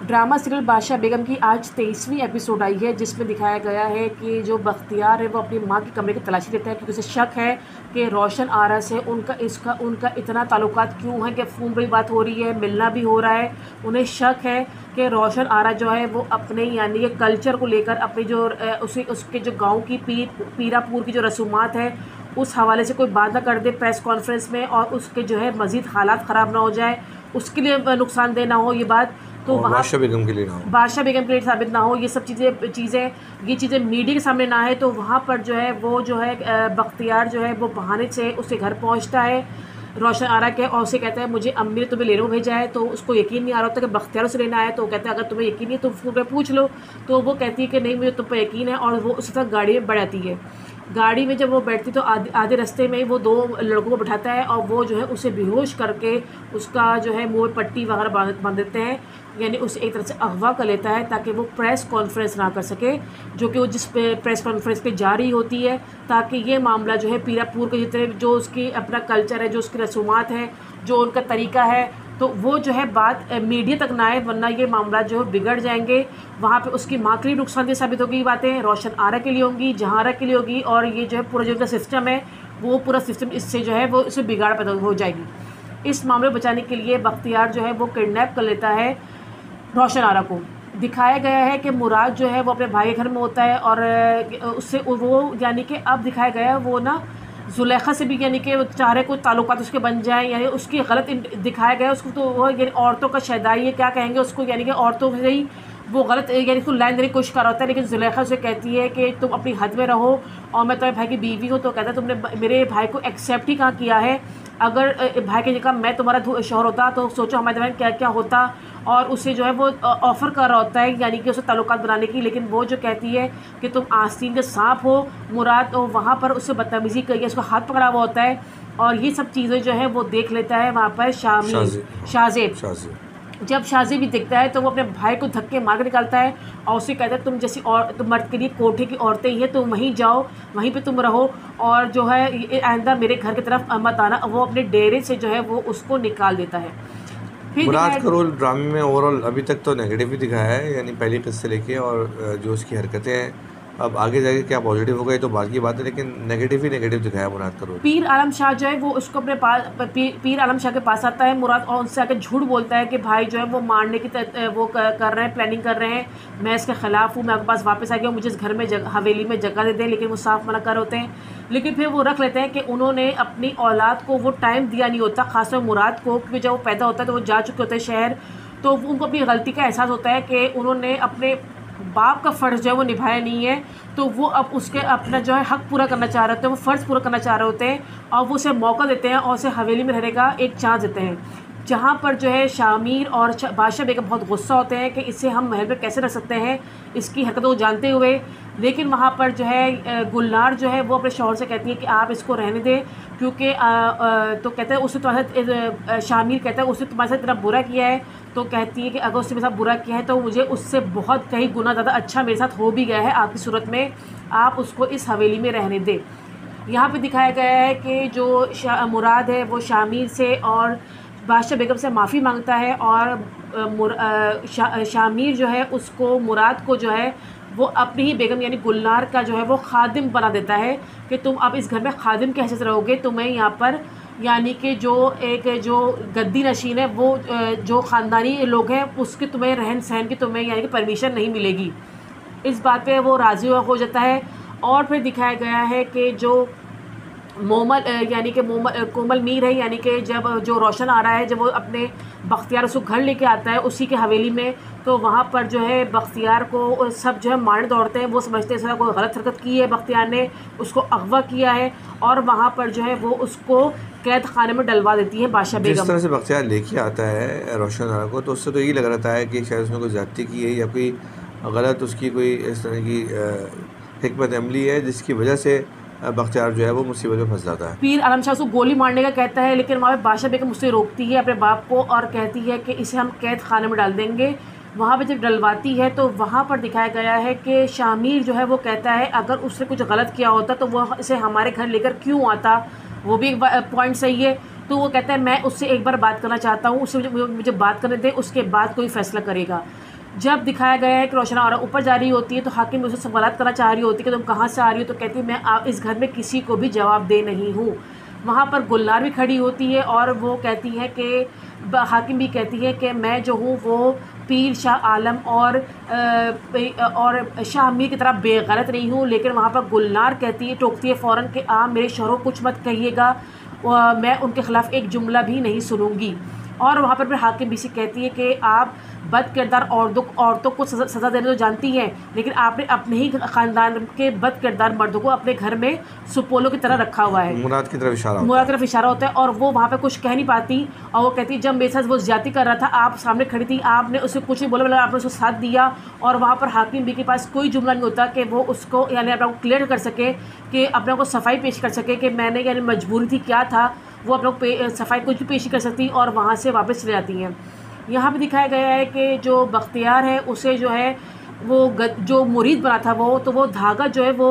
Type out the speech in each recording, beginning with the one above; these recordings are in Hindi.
ड्रामा सीरियल बादशाह बेगम की आज 23वीं एपिसोड आई है, जिसमें दिखाया गया है कि जो बख्तियार है वो अपनी माँ के कमरे की तलाशी लेता है, क्योंकि उसे शक है कि रोशन आरा से उनका इतना ताल्लुकात क्यों है कि फ़ोन पर भी बात हो रही है, मिलना भी हो रहा है। उन्हें शक है कि रोशन आरा जो है वो अपने यानी कि कल्चर को लेकर अपनी जो उसके जो गाँव की पीरापुर की जो रसूमात है उस हवाले से कोई बात ना कर दे प्रेस कॉन्फ्रेंस में, और उसके जो है मज़ीद हालात ख़राब ना हो जाए, उसके लिए नुकसानदेह ना हो ये बात। तो वहाँ बादशाह बेगम के लिए ना हो, बादशाह बेगम के लिए साबित ना हो, ये सब ये चीज़ें मीडिया के सामने ना है। तो वहाँ पर जो है वो जो है बख्तियार जो है वो बहाने से उसके घर पहुँचता है रोशन आरा के, और उसे कहता है मुझे अम्मी ने तुम्हें लेने भेजा है। तो उसको यकीन नहीं आ रहा होता कि बख्तियार से लेना आया। तो वो कहता है अगर तुम्हें यकीन नहीं तो फ़ोन पर पूछ लो। तो वो कहती है कि नहीं मुझे तुम पर यकीन है, और वो उसी तरह गाड़ी में बढ़ जाती है। गाड़ी में जब वो बैठती तो आधे रास्ते में वो 2 लड़कों को बिठाता है, और वो जो है उसे बेहोश करके उसका जो है मुँह में पट्टी वगैरह बांध देते हैं, यानी उसे एक तरह से अगवा कर लेता है ताकि वो प्रेस कॉन्फ्रेंस ना कर सके, जो कि वो जिस प्रेस कॉन्फ्रेंस पे जा रही होती है, ताकि ये मामला जो है पीरापुर के जितने जो उसकी अपना कल्चर है, जो उसकी रसूमात हैं, जो उनका तरीका है, तो वो जो है बात मीडिया तक ना आए, वरना ये मामला जो है बिगड़ जाएंगे। वहाँ पे उसकी माँ के लिए नुकसानदेह साबित होगी, बातें रोशन आरा के लिए होंगी, जहांरा के लिए होगी, और ये जो है पूरा जो उनका सिस्टम है वो पूरा सिस्टम इससे जो है वो इससे बिगाड़ पैदा हो जाएगी। इस मामले को बचाने के लिए बख्तियार जो है वो किडनैप कर लेता है रोशन आरा को। दिखाया गया है कि मुराद जो है वो अपने भाई के घर में होता है, और उससे वो यानी कि अब दिखाया गया है वो ना जुलेखा से भी यानी कि चाह रहे कोई ताल्लुकात उसके बन जाएं, यानी उसकी गलत दिखाया गया है उसको। तो वो यानी औरतों का शैदाई है, क्या कहेंगे उसको, यानी कि औरतों से ही वो गलत यानी उसको लाइन देने की कोशिश कर रहा होता है। लेकिन जुलेखा उसे कहती है कि तुम अपनी हद में रहो, और मैं तुम्हारे भाई की बीवी हूँ। तो कहता है तुमने मेरे भाई को एक्सेप्ट ही कहाँ किया है, अगर भाई की जगह मैं तुम्हारा शौहर होता तो सोचो हमारे दरमियान क्या क्या होता। और उसे जो है वो ऑफ़र कर रहा होता है यानी कि उसे ताल्लुकात बनाने की, लेकिन वो जो कहती है कि तुम आस्तीन के सांप हो मुराद, तो वहाँ पर उससे बदतमीज़ी करी, उसका हाथ पकड़ा हुआ होता है। और ये सब चीज़ें जो है वो देख लेता है वहाँ पर शाहज़ेब। जब शाहज़ेब भी दिखता है तो वो अपने भाई को धक्के मार के निकालता है, और उसे कहता है तुम जैसी और तुम मर्द के लिए कोठे की औरतें ही हैं, तुम वहीं जाओ, वहीं पे तुम रहो, और जो है आइंदा मेरे घर की तरफ मत आना। वो अपने डेरे से जो है वो उसको निकाल देता है। फिर मुराद का रोल ड्रामे में ओवरऑल अभी तक तो नेगेटिव ही दिखाया है, यानी पहली किस्त से लेके, और जो उसकी हरकतें हैं अब आगे जाके क्या पॉजिटिव होगा ये तो बात की बात है, लेकिन नेगेटिव ही नेगेटिव दिखाया मुराद का रोल। पीर आलम शाह जो है वो उसको अपने पास पीर आलम शाह के पास आता है मुराद, और उनसे आकर झूठ बोलता है कि भाई जो है वो मारने की वो कर रहे हैं, प्लानिंग कर रहे हैं, मैं इसके ख़िलाफ़ हूँ, मैं आपके पास वापस आ गया हूँ, मुझे इस घर में हवेली में जगह दे दें। लेकिन वो साफ मना कर होते हैं। लेकिन फिर वो रख लेते हैं कि उन्होंने अपनी औलाद को वो टाइम दिया नहीं होता, ख़ासतौर मुराद को, क्योंकि जब वो पैदा होता है तो वो जा चुके होते हैं शहर। तो उनको अपनी गलती का एहसास होता है कि उन्होंने अपने बाप का फ़र्ज़ जो है वो निभाया नहीं है। तो वो अब उसके अपना जो है हक़ पूरा करना चाह रहे होते हैं, वो फ़र्ज़ पूरा करना चाह रहे होते हैं, और वो उसे मौका देते हैं और उसे हवेली में रहने का एक चांस देते हैं। जहाँ पर जो है शामीर और बादशाह बेगम बहुत गुस्सा होते हैं कि इसे हम महल में कैसे रख सकते हैं, इसकी हरकतों को जानते हुए। लेकिन वहाँ पर जो है गुलनार जो है वो अपने शौहर से कहती है कि आप इसको रहने दें, क्योंकि तो कहते हैं उसने तुम्हारे शामीर कहता है उसने तुम्हारे साथ इतना बुरा किया है। तो कहती है कि अगर उसने मेरे साथ बुरा किया है तो मुझे उससे बहुत कहीं गुना ज़्यादा अच्छा मेरे साथ हो भी गया है आपकी सूरत में, आप उसको इस हवेली में रहने दें। यहाँ पे दिखाया गया है कि जो मुराद है वो शामीर से और बादशाह बेगम से माफ़ी मांगता है, और शामीर जो है उसको मुराद को जो है वो अपनी ही बेगम यानी गुलनार का जो है वो खादिम बना देता है कि तुम अब इस घर में खादिम की हैसियत रहोगे, तुम्हें यहाँ पर यानी कि जो गद्दी नशीन है वो जो ख़ानदानी लोग हैं उसकी तुम्हें रहन सहन की तुम्हें यानी कि परमिशन नहीं मिलेगी। इस बात पे वो राज़ी हो जाता है। और फिर दिखाया गया है कि जो यानी कि कोमल मीर है, यानी कि जब जो रोशन आ रहा है जब वो अपने बख्तियार उसको घर लेके आता है उसी के हवेली में, तो वहाँ पर जो है बख्तियार को सब जो है मारने दौड़ते हैं। वो समझते हैं ऐसा कोई गलत हरकत की है, बख्तियार ने उसको अगवा किया है, और वहाँ पर जो है वो उसको कैद खाने में डलवा देती है बादशाह बेगम। जिस तरह से बख्तियार लेके आता है रोशन आरा को, तो उससे तो यही लग रहा था कि शायद उसने कोई ज़्यादती की है या कोई गलत उसकी कोई इस तरह की हिकमत अमली है जिसकी वजह से बख्तियार जो है वो मुसीबत में फंस जाता है। पीर आलम शाह उसको गोली मारने का कहता है, लेकिन वहाँ पे बादशाह बेगम उससे रोकती है अपने बाप को, और कहती है कि इसे हम कैद खाने में डाल देंगे। वहाँ पे जब डलवाती है तो वहाँ पर दिखाया गया है कि शामीर जो है वो कहता है अगर उसने कुछ गलत किया होता तो वो इसे हमारे घर लेकर क्यों आता, वो भी एक पॉइंट सही है। तो वो कहता है मैं उससे एक बार बात करना चाहता हूँ, उससे मुझे बात करने दे, उसके बाद कोई फ़ैसला करेगा। जब दिखाया गया है कि रोशन आरा ऊपर जा रही होती है तो हाकिम उससे सवालात करना चाह रही होती है कि तुम कहाँ से आ रही हो, तो कहती है मैं इस घर में किसी को भी जवाब दे नहीं हूँ। वहाँ पर गुलनार भी खड़ी होती है और वो कहती है कि हाकिम भी कहती है कि मैं जो हूँ वो पीर शाह आलम और शाह मीर की तरह बेगलत नहीं हूँ। लेकिन वहाँ पर गुलनार कहती है, टोकती है फ़ौरन कि आप मेरे शोहरों को कुछ मत कहिएगा, मैं उनके ख़िलाफ़ एक जुमला भी नहीं सुनूंगी। और वहाँ पर फिर हाकिम भी से कहती है कि आप बद किरदार औरतों को सज़ा देने तो जानती हैं, लेकिन आपने अपने ही ख़ानदान के बद किरदार मर्दों को अपने घर में सुपोलों की तरह रखा हुआ है। मुराद की तरफ इशारा होता है और वो वहाँ पे कुछ कह नहीं पाती। और वो कहती है जब मेरे साथ वो ज़्यादती कर रहा था, आप सामने खड़ी थी, आपने उसे कुछ नहीं बोला, मतलब आपने उसको साथ दिया। और वहाँ पर हाकिम भी के पास कोई जुमला नहीं होता कि वो उसको यानी अपने को क्लियर कर सके, कि अपने को सफाई पेश कर सके कि मैंने यानी मजबूरी थी क्या था। वो अपने सफाई कुछ भी पेश कर सकती और वहाँ से वापस चले जाती हैं। यहाँ पे दिखाया गया है कि जो बख्तियार है उसे जो है वो जो मुरीद बना था वो धागा जो है वो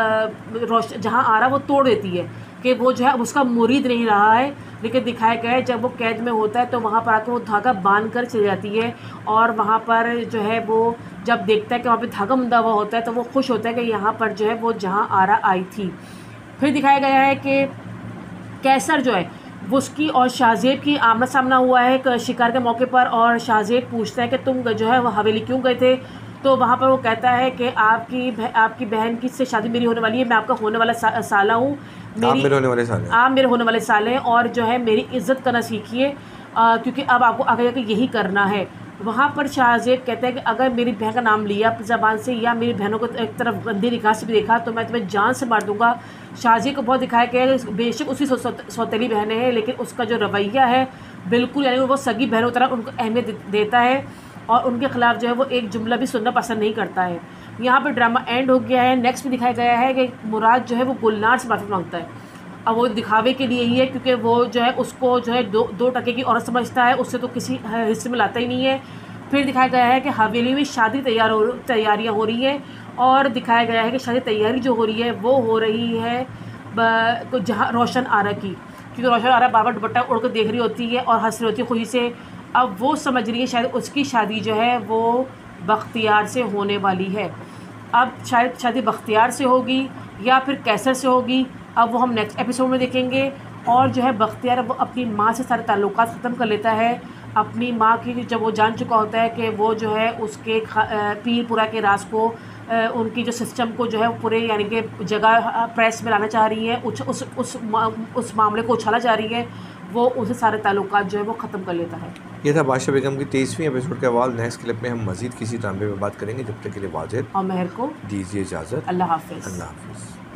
जहाँ आ रहा वो तोड़ देती है कि वो जो है अब उसका मुरीद नहीं रहा है। लेकिन दिखाया गया है जब वो कैद में होता है तो वहाँ पर आकर वो धागा बांध कर चली जाती है। और वहाँ पर जो है वो जब देखता है कि वहाँ पर धागा बंधा हुआ होता है तो वो खुश होता है कि यहाँ पर जो है वो जहाँ आरा आई थी। फिर दिखाया गया है कि कैसर जो है वो उसकी और शाहजेब की आमना सामना हुआ है शिकार के मौके पर। और शाहजेब पूछता है कि तुम जो है वो हवेली क्यों गए थे, तो वहाँ पर वो कहता है कि आपकी बहन की से शादी मेरी होने वाली है, मैं आपका होने वाला साला हूँ, आप मेरे होने वाले साले हैं, और जो है मेरी इज़्ज़त करना सीखिए क्योंकि अब आपको आगे जाकर यही करना है। वहाँ पर शाहजेब कहता है कि अगर मेरी बहन का नाम लिया अपनी ज़बान से या मेरी बहनों को एक तरफ गंदी निगाह से भी देखा तो मैं तुम्हें जान से मार दूंगा। शाहजेब को बहुत दिखाया गया है बेशक उसकी सौतेली बहनें हैं, लेकिन उसका जो रवैया है बिल्कुल यानी वो सगी बहनों की तरह उनको अहमियत देता है और उनके ख़िलाफ़ जो है वो एक जुमला भी सुनना पसंद नहीं करता है। यहाँ पर ड्रामा एंड हो गया है। नेक्स्ट में दिखाया गया है कि मुराद जो है वो गुलनार से माफ़ी मांगता है। अब वो दिखावे के लिए ही है क्योंकि वो जो है उसको जो है दो टके की औरत समझता है, उससे तो किसी हिस्से में लाता ही नहीं है। फिर दिखाया गया है कि हवेली में शादी तैयारियाँ हो रही है और दिखाया गया है कि शादी तैयारी जो हो रही है वो हो रही है जहाँ रोशन आरा की, क्योंकि रोशन आरा बाबा दुपट्टा उड़ कर देख रही होती है और हंस रही होती है खुशी से। अब वो समझ रही है शायद उसकी शादी जो है वो बख्तियार से होने वाली है। अब शायद शादी बख्तियार से होगी या फिर कैसर से होगी, अब वो हम नेक्स्ट एपिसोड में देखेंगे। और जो है बख्तियार वो अपनी माँ से सारे ताल्लुकात ख़त्म कर लेता है। अपनी माँ की जब वो जान चुका होता है कि वो जो है उसके पीरपुरा के राज को उनकी जो सिस्टम को जो है पूरे यानी कि जगह प्रेस में लाना चाह रही है, उस मामले को उछाला जा रही है, वो उसे सारे ताल्लुकात जो है वो ख़त्म कर लेता है। ये था बादशाह बेगम की 23वीं एपिसोड का अवाल। नेक्स्ट क्लिप में हम मज़ीद किसी ड्रामे में बात करेंगे। जब तक के लिए वाजिद और महर को दीजिए इजाज़त। अल्लाह हाफ़िज़। अल्लाह हाफ़िज़।